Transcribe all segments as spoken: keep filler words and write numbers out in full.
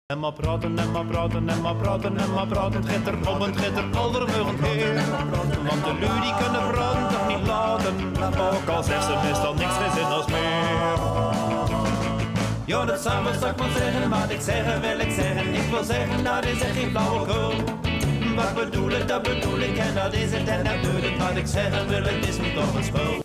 En maar praten, en maar praten, en maar praten, en maar praten. Het gaat er om, het gaat er aldermugend heen. Want de lui die kunnen praten toch niet laten. Ook al zegt ze meestal niks geen zin als meer. Ja, dat samen zou ik maar zeggen, wat ik zeggen wil ik zeggen. Ik wil zeggen, dat is echt geen flauwekul. Wat bedoel ik, dat bedoel ik en dat is het en dat doet het. Wat ik zeggen wil, het is me toch een spul.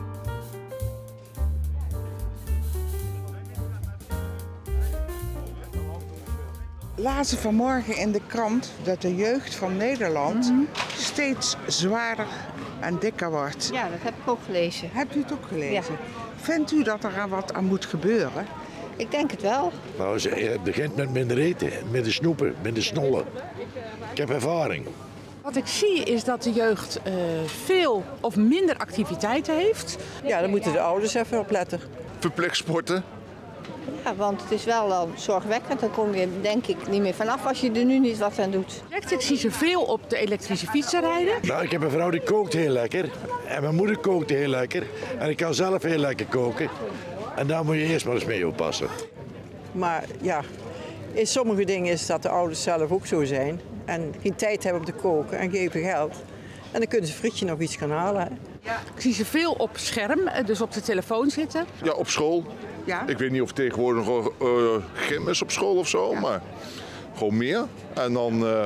Lazen vanmorgen in de krant dat de jeugd van Nederland mm-hmm. steeds zwaarder en dikker wordt. Ja, dat heb ik ook gelezen. Hebt u het ook gelezen? Ja. Vindt u dat er aan wat aan moet gebeuren? Ik denk het wel. Nou, het begint met minder eten, minder snoepen, minder snollen. Ik heb ervaring. Wat ik zie is dat de jeugd uh, veel of minder activiteiten heeft. Ja, daar moeten de ouders even op letten. Verplicht sporten. Ja, want het is wel al zorgwekkend. Dan kom je denk ik niet meer vanaf als je er nu niet wat aan doet. Ik zie ze veel op de elektrische fietsen rijden. Nou, ik heb een vrouw die kookt heel lekker. En mijn moeder kookt heel lekker. En ik kan zelf heel lekker koken. En daar moet je eerst maar eens mee oppassen. Maar ja, in sommige dingen is dat de ouders zelf ook zo zijn. En geen tijd hebben om te koken en geven geld. En dan kunnen ze frietje nog iets gaan halen. Hè. Ja. Ik zie ze veel op scherm, dus op de telefoon zitten. Ja, op school. Ja. Ik weet niet of tegenwoordig nog uh, gym is op school of zo, ja. Maar gewoon meer. En dan, uh,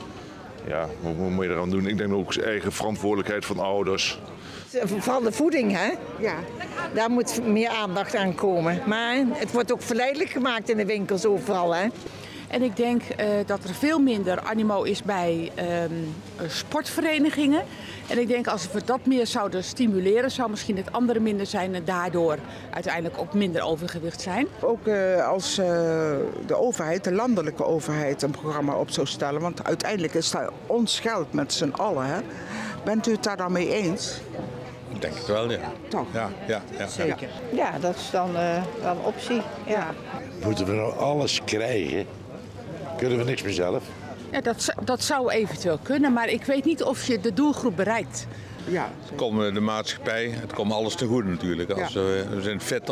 ja, wat moet je eraan doen? Ik denk ook eigen verantwoordelijkheid van ouders. Vooral de voeding, hè? Ja. Daar moet meer aandacht aan komen. Maar het wordt ook verleidelijk gemaakt in de winkels overal, hè? En ik denk uh, dat er veel minder animo is bij um, sportverenigingen. En ik denk als we dat meer zouden stimuleren, zou misschien het andere minder zijn en daardoor uiteindelijk ook minder overgewicht zijn. Ook uh, als uh, de overheid, de landelijke overheid, een programma op zou stellen. Want uiteindelijk is dat ons geld met z'n allen. Hè? Bent u het daar dan mee eens? Ik denk het wel, ja. Toch? Ja, ja, ja. Zeker. Ja, dat is dan uh, wel een optie. Ja. Moeten we nou alles krijgen? Kunnen we niks meer zelf? Ja, dat, dat zou eventueel kunnen, maar ik weet niet of je de doelgroep bereikt. Ja, het komt de maatschappij, het komt alles te goede natuurlijk. Als, ja. uh, we zijn vetter.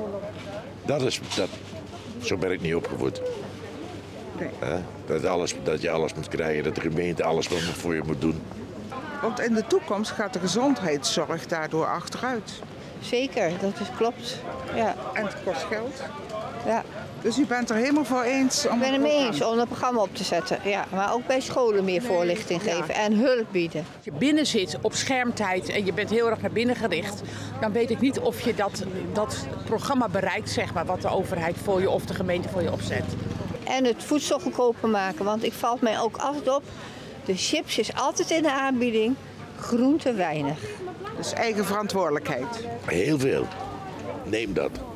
Dat is, dat, zo ben ik niet opgevoed. Nee. Uh, dat, alles, dat je alles moet krijgen, dat de gemeente alles wat voor je moet doen. Want in de toekomst gaat de gezondheidszorg daardoor achteruit. Zeker, dat is klopt. Ja. En het kost geld. Ja. Dus u bent er helemaal voor eens om... Ik ben het mee eens om een programma op te zetten. Ja, maar ook bij scholen meer voorlichting geven ja. en hulp bieden. Als je binnen zit op schermtijd en je bent heel erg naar binnen gericht, dan weet ik niet of je dat, dat programma bereikt, zeg maar, wat de overheid voor je of de gemeente voor je opzet. En het voedsel goedkoper maken, want ik valt mij ook altijd op, de chips is altijd in de aanbieding, groente weinig. Dus eigen verantwoordelijkheid. Heel veel. Neem dat.